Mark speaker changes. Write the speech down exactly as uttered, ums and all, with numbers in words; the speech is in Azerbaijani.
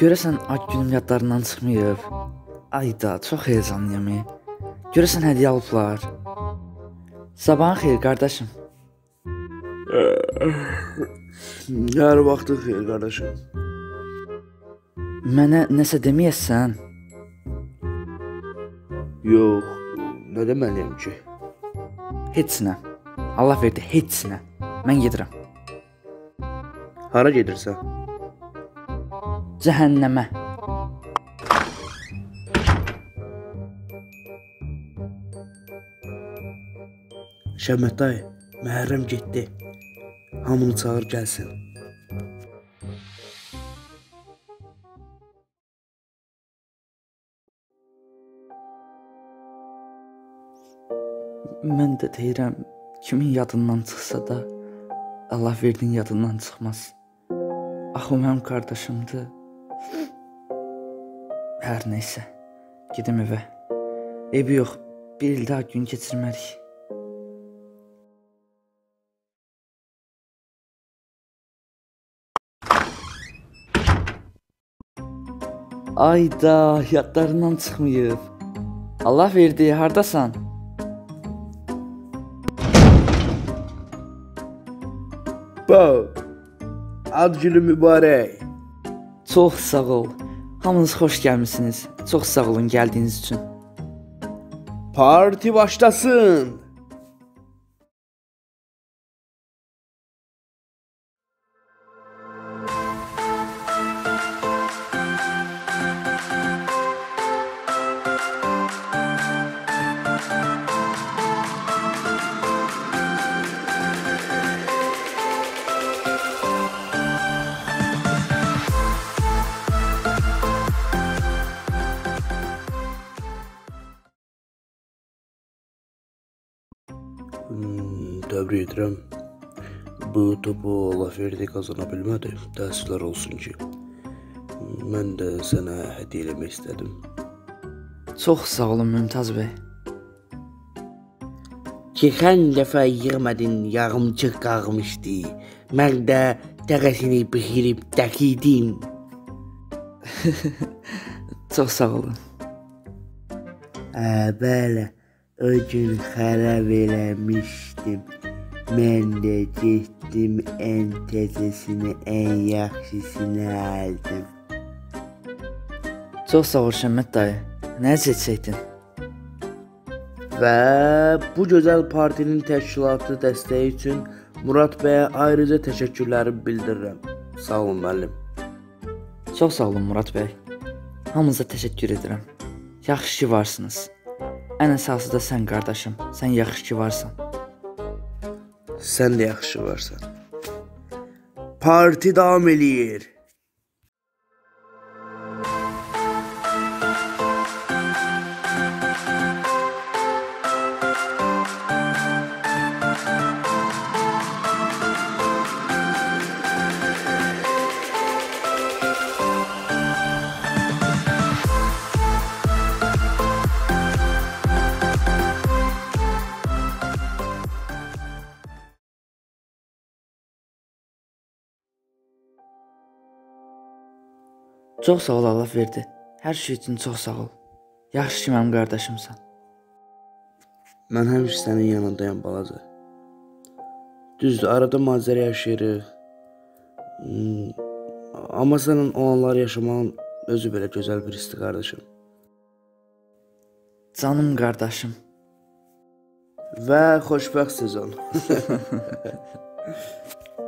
Speaker 1: Görəsən ad günüm yadlarından çıxmayıb. Ayda, çox heyecanlıyam. Görəsən hədiyyə alıblar. Sabahın xeyir qardaşım.
Speaker 2: Hər vaxtın xeyir qardaşım.
Speaker 1: Mənə nəsə deməyəsən?
Speaker 2: Yox, nə deməliyəm ki?
Speaker 1: Heç nə. Allah verdi, heç nə. Mən gedirəm.
Speaker 2: Hara gedirsən?
Speaker 1: Cəhənnəmə.
Speaker 2: Şəmmət dayı, Məhərrəm getdi. Hamını çağır gəlsin.
Speaker 1: Mən də deyirəm, kimin yadından çıxsa da Allah verdin yadından çıxmaz. Axı o mənim qardaşımdır. Hər neysə, gedim evə. Evi yox, bir il daha gün keçirmərik. Ayda, yadlarından çıxmayıb. Allah verdi, hardasan?
Speaker 2: Bax, ad günü mübarək.
Speaker 1: Çox sağ ol. Hamınız xoş gəlmisiniz. Çox sağ olun gəldiyiniz üçün.
Speaker 2: Parti başlasın. Hmm, təbrik edirəm. Bu topu Allah verdi qazana bilmədi. Təəssüflər olsun ki, mən də sənə hədiyyə eləmək istədim.
Speaker 1: Çox sağ olun Mümtaz bəy.
Speaker 2: Keçən dəfə yığmadın, yağımçıq qalmışdı. Mən də təqəsini bixirib dəkidim.
Speaker 1: Çox sağ olun.
Speaker 2: Hə, bəli. O gün xərab eləmişdim. Mən də getdim, ən təzəsini, ən yaxşısını aldım.
Speaker 1: Çox sağ ol Şəmmət dayı. Nə seçsəydin?
Speaker 2: Və bu gözəl partinin təşkilatı dəstəyi üçün Murad bəyə ayrıca təşəkkürlərimi bildirirəm. Sağ olun müəllim.
Speaker 1: Çox sağ olun Murad bəy. Hamınıza təşəkkür edirəm. Yaxşı ki varsınız. Ən əsası da sən qardaşım. Sən yaxşı ki varsan.
Speaker 2: Sən də yaxşı varsan. Parti davam eləyir.
Speaker 1: Çox sağ ol Allah verdi. Hər şey üçün çox sağ ol. Yaxşı ki mənim qardaşımsan.
Speaker 2: Mən həmişə sənin yanındayam balaca. Düzdür, arada macəra yaşayırıq. Hmm, amma sənin o anları yaşamağın özü belə gözəl bir histir qardaşım.
Speaker 1: Canım qardaşım.
Speaker 2: Və xoşbəxt sezon.